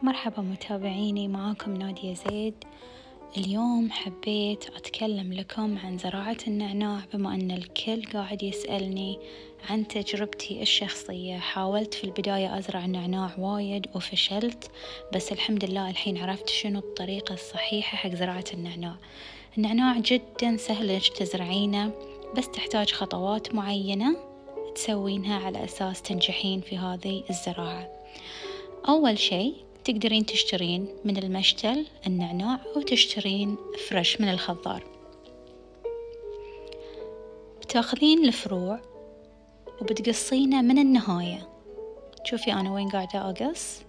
مرحبا متابعيني، معاكم نادية زيد. اليوم حبيت أتكلم لكم عن زراعة النعناع، بما أن الكل قاعد يسألني عن تجربتي الشخصية. حاولت في البداية أزرع النعناع وايد وفشلت، بس الحمد لله الحين عرفت شنو الطريقة الصحيحة حق زراعة النعناع. النعناع جدا سهل إنك تزرعينه، بس تحتاج خطوات معينة تسوينها على أساس تنجحين في هذه الزراعة. أول شيء تقدرين تشترين من المشتل النعناع أو تشترين فريش من الخضار. بتاخذين الفروع وبتقصينه من النهاية. شوفي أنا وين قاعدة أقص.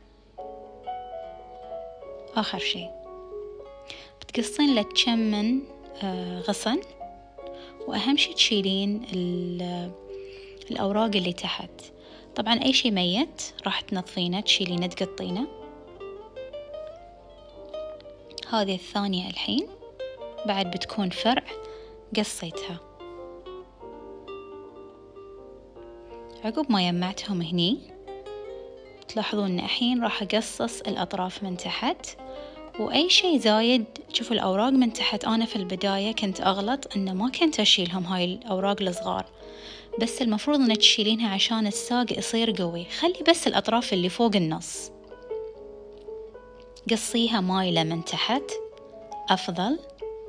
آخر شيء بتقصين لك كم من غصن، وأهم شيء تشيلين الأوراق اللي تحت. طبعا أي شيء ميت راح تنظفينه، تشيلينه تقطينه. هذه الثانية الحين بعد بتكون فرع قصيتها. عقب ما جمعتهم هني تلاحظون ان الحين راح اقصص الاطراف من تحت، واي شيء زايد شوفوا الاوراق من تحت. انا في البداية كنت اغلط ان ما كنت اشيلهم هاي الاوراق الصغار، بس المفروض انك تشيلينها عشان الساق يصير قوي. خلي بس الاطراف اللي فوق النص، قصيها مايلة من تحت افضل.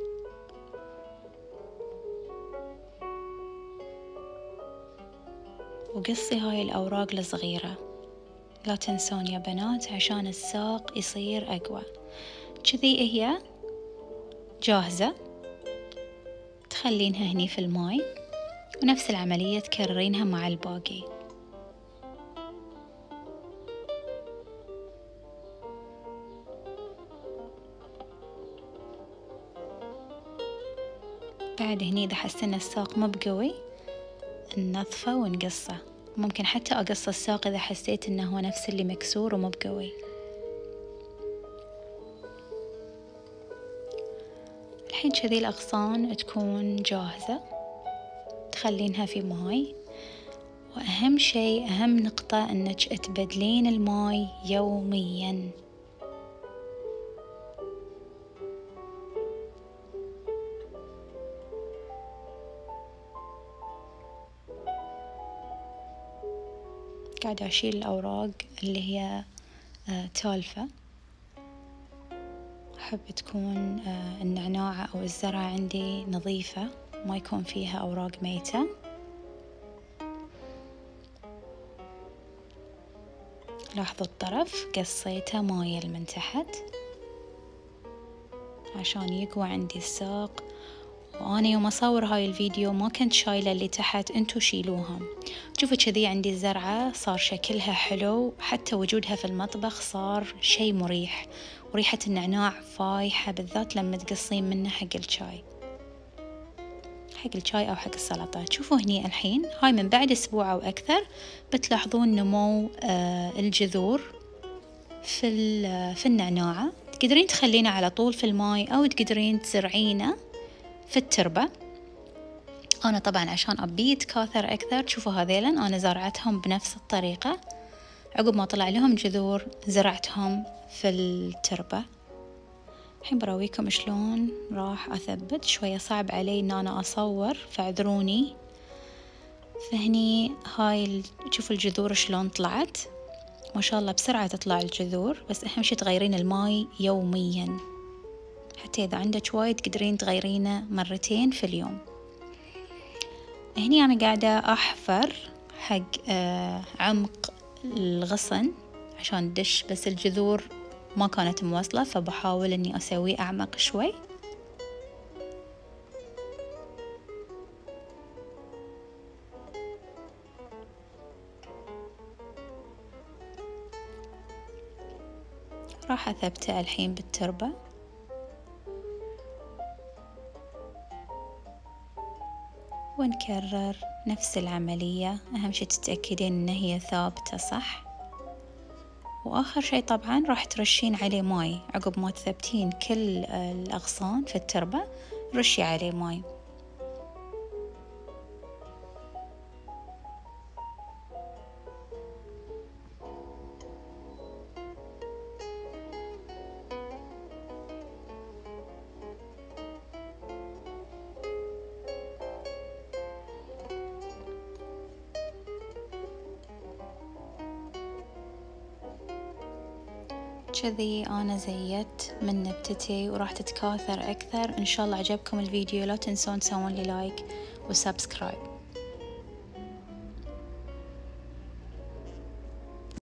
وقصي هاي الأوراق الصغيرة، لا تنسون يا بنات عشان الساق يصير أقوى. كذي هي جاهزة، تخلينها هني في الماي، ونفس العملية تكررينها مع الباقي. بعد هني إذا حسينا الساق مو بقوي ننظفه ونقصه. ممكن حتى أقص الساق إذا حسيت إنه هو نفس اللي مكسور ومو بقوي. الحين كذي الأغصان تكون جاهزة، تخلينها في ماي. وأهم شيء، أهم نقطة، إنك تبدلين الماي يوميا. قاعدة أشيل الأوراق اللي هي تالفة. أحب تكون النعناعة أو الزرعة عندي نظيفة، ما يكون فيها أوراق ميتة. لاحظوا الطرف قصيته مايل من تحت عشان يقوى عندي الساق. وأنا يوم أصور هاي الفيديو ما كنت شايلة اللي تحت، انتو شيلوهم. شوفوا كذي عندي الزرعة صار شكلها حلو، حتى وجودها في المطبخ صار شي مريح، وريحة النعناع فايحة، بالذات لما تقصين منه حق الشاي أو حق السلطة. شوفوا هني الحين هاي من بعد أسبوع أو أكثر بتلاحظون نمو الجذور في النعناعة. تقدرين تخلينه على طول في الماي، أو تقدرين تزرعينه في التربة. أنا طبعا عشان أبيه يتكاثر أكثر، شوفوا هذيلا أنا زرعتهم بنفس الطريقة. عقب ما طلع لهم جذور زرعتهم في التربة. الحين براويكم شلون راح أثبت. شوية صعب علي إن أنا أصور، فاعذروني. فهني هاي شوفوا الجذور شلون طلعت، ما شاء الله بسرعة تطلع الجذور. بس أهم شي تغيرين الماي يوميا، حتى إذا عندك وايد تقدرين تغيرينه مرتين في اليوم. هني أنا قاعدة أحفر حق عمق الغصن عشان دش، بس الجذور ما كانت موصلة، فبحاول إني أسويه أعمق شوي. راح أثبته الحين بالتربة. ونكرر نفس العملية. أهم شي تتأكدين إن هي ثابتة صح. وآخر شي طبعا راح ترشين عليه ماي. عقب ما تثبتين كل الأغصان في التربة رشي عليه ماي. كذي أنا زيت من نبتتي وراح تتكاثر أكثر. إن شاء الله عجبكم الفيديو، لا تنسون تسوون لي لايك وسبسكرايب.